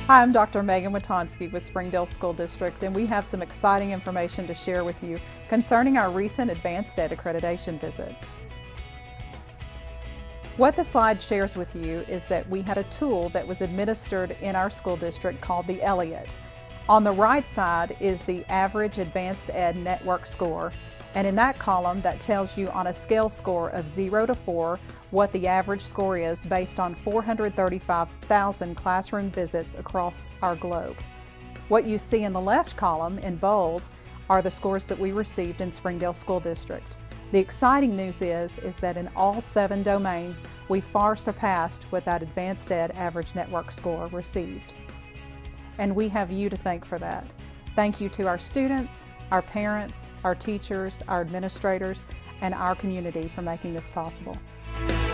Hi, I'm Dr. Megan Witonsky with Springdale School District, and we have some exciting information to share with you concerning our recent Advanced Ed accreditation visit. What the slide shares with you is that we had a tool that was administered in our school district called the Elliott. On the right side is the average Advanced Ed network score, and in that column that tells you on a scale score of 0 to 4 what the average score is based on 435,000 classroom visits across our globe. What you see in the left column in bold are the scores that we received in Springdale School District. The exciting news is that in all 7 domains we far surpassed what that Advanced Ed average network score received. And we have you to thank for that. Thank you to our students, our parents, our teachers, our administrators, and our community for making this possible.